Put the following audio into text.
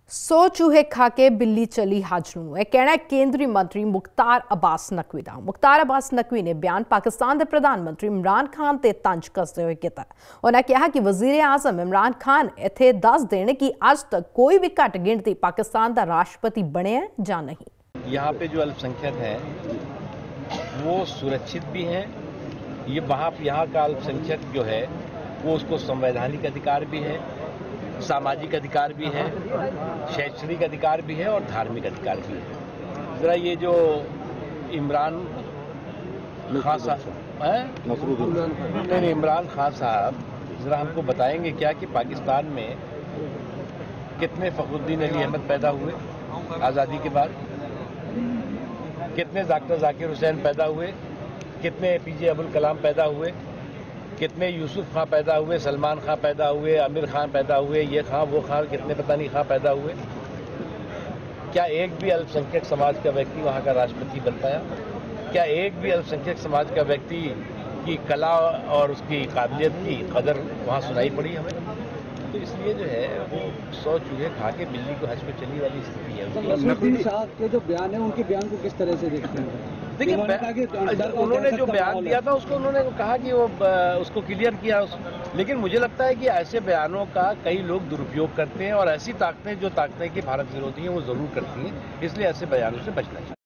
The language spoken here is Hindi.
100 चूहे खा के बिल्ली चली हज ਨੂੰ ਇਹ ਕਹਿਣਾ ਕੇਂਦਰੀ ਮੰਤਰੀ ਮੁਖਤਾਰ ਅਬਾਸ ਨਕਵੀ ਦਾ। ਮੁਖਤਾਰ ਅਬਾਸ ਨਕਵੀ ਨੇ ਬਿਆਨ ਪਾਕਿਸਤਾਨ ਦੇ ਪ੍ਰਧਾਨ ਮੰਤਰੀ ਇਮਰਾਨ ਖਾਨ ਤੇ ਤੰਜ ਕੱਸਦੇ ਹੋਏ ਕੀਤਾ। ਉਹਨਾਂ ਕਿਹਾ ਕਿ ਵਜ਼ੀਰ ਆਜ਼ਮ ਇਮਰਾਨ ਖਾਨ ਇੱਥੇ ਦੱਸ ਦੇਣ ਕਿ ਅੱਜ ਤੱਕ ਕੋਈ ਵੀ ਘੱਟ ਗਿਣਤੀ ਪਾਕਿस्तान ਦਾ राष्ट्रपति ਬਣਿਆ ਜਾਂ नहीं। यहाँ पे जो अल्पसंख्यक हैं वो सुरक्षित भी हैं। यहाँ का अल्पसंख्यक जो है वो उसको संवैधानिक अधिकार भी है, सामाजिक अधिकार भी है, शैक्षणिक अधिकार भी है और धार्मिक अधिकार भी है। जरा ये जो इमरान खान साहब नहीं इमरान खान साहब जरा हमको बताएंगे क्या कि पाकिस्तान में कितने फखरुद्दीन अली अहमद पैदा हुए आज़ादी के बाद, कितने डॉक्टर जाकिर हुसैन पैदा हुए, कितने APJ अब्दुल कलाम पैदा हुए, कितने यूसुफ खां पैदा हुए, सलमान खां पैदा हुए, आमिर खान पैदा हुए, ये खां वो खां, कितने पता नहीं खां पैदा हुए। क्या एक भी अल्पसंख्यक समाज का व्यक्ति वहाँ का राष्ट्रपति बन पाया? क्या एक भी अल्पसंख्यक समाज का व्यक्ति की कला और उसकी काबिलियत की कदर वहाँ सुनाई पड़ी हमें? तो इसलिए जो है वो 100 चूहे खा के बिल्ली को हज पे चली वाली स्थिति है। नकवी साहब के जो बयान है उनके बयान को किस तरह से देखते हैं? देखिए उन्होंने जो बयान दिया था उसको उन्होंने कहा कि वो उसको क्लियर किया लेकिन मुझे लगता है कि ऐसे बयानों का कई लोग दुरुपयोग करते हैं और ऐसी ताकतें जो ताकतें कि भारत विरोधी हैं वो जरूर करती हैं, इसलिए ऐसे बयानों से बचना चाहिए।